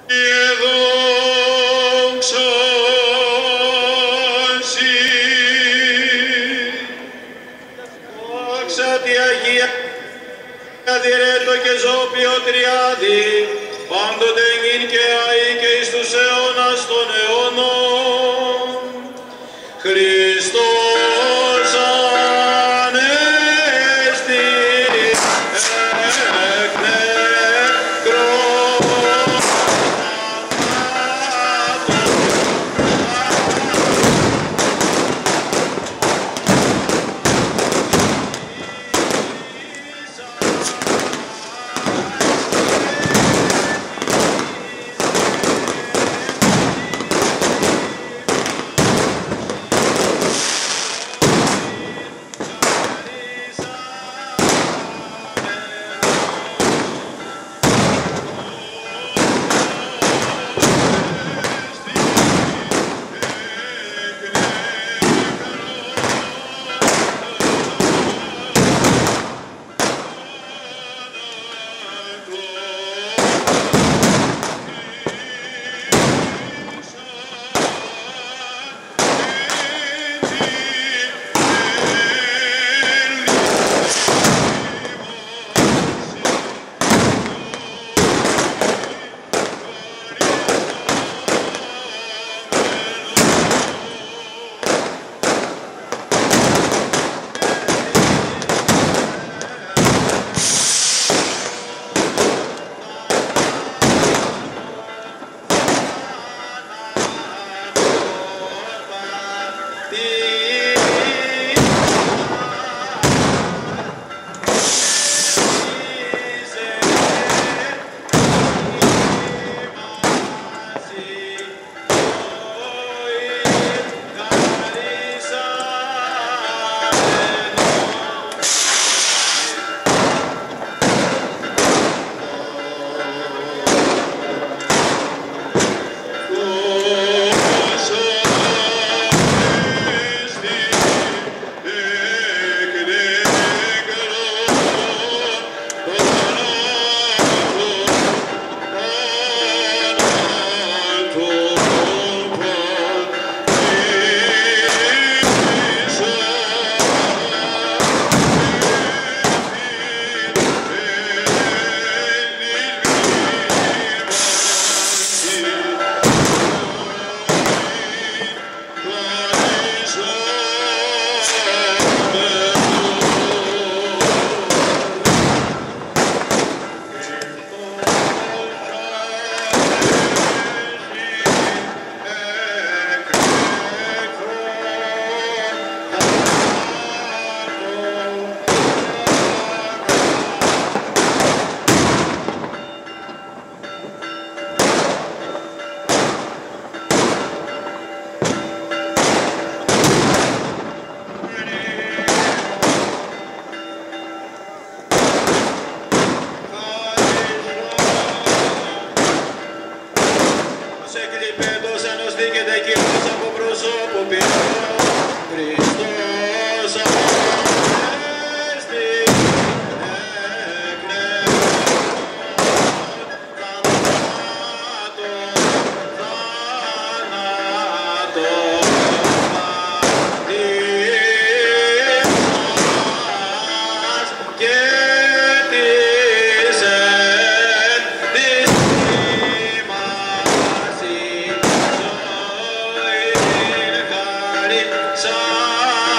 Διαιρέτω και ζώπιο τριάδι, πάντοτε νυν και αεί και εις τους αιώνας των αιώνων. Χριστός Ανέστη εκ νεκρών Sa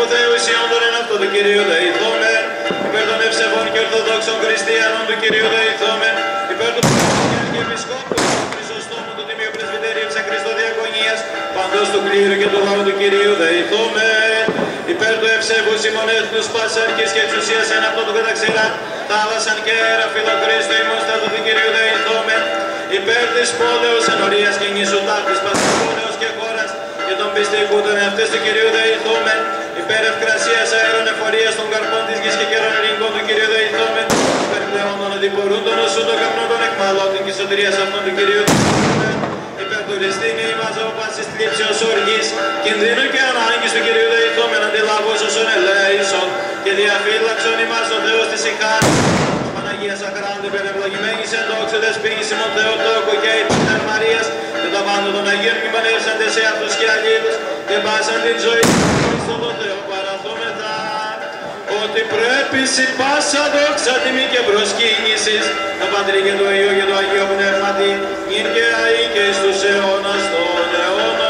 Θεού Ισιών τον εν αυτό του Κυρίου δεηθόμεν, υπέρ των ευσεβών και ορθοδόξων χριστιανών του Κυρίου δεηθόμεν, υπέρ του και Επισκόπου, του Χρυσοστόμου, του Τιμίου Πρεσβυτερίου της Χριστοδιακονίας, παντός του κλήρου και του λαού του Κυρίου δεηθόμεν, υπέρ του ευσεβού ημών έθνους πάσης αρχής και εξουσίας εν αυτό του καταξυλά, θάλασσαν και αέρα φιλοκρίστου ημών στάτου του Κυρίου δεηθόμεν, υπέρ της πόλεως ενορίας και νήσου τάκτης πάσης πόλεως και χώρας και των πιστικού των εαυτές του Κυρίου δεηθόμεν, υπέρ ευκρασίας αέρων εφορίας των καρπών της γης και καιρών ελληνικών του Κυρίου δεηθόμεν, υπέρ πλεόν των αντιπορούν των οσούν των καπνών των εκμαλώτων και σωτηρίας αυτών του Κυρίου δεηθόμεν, υπέρ του ληστήνη ημάς από πάσης θλίψεως οργής, κινδύνου και ανάγκης του Κυρίου δεηθόμεν, αντιλάβως όσων ελέησον και διαφύλαξον ημάς ο Θεός της ηχάρης. Παναγία Σαχράντου, υπερευλογημένης εν δόξου δεσποίνης ημών Θεοτόκου και υπέρ Μαρίας και τα πάντα των Αγίων μνημονεύσαντες σε αυτούς και αλλήλους και πάσαν την ζωή στον τον Θεό παραθόμεθα ότι πρέπει σε πάσα δόξα τιμή και προσκύνησης το Πατρί και το Υιό και το Αγίο Πνεύματι νυν και αεί και εις τους αιώνας των αιώνων.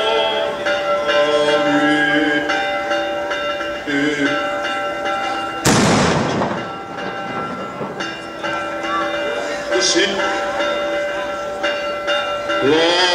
Lord.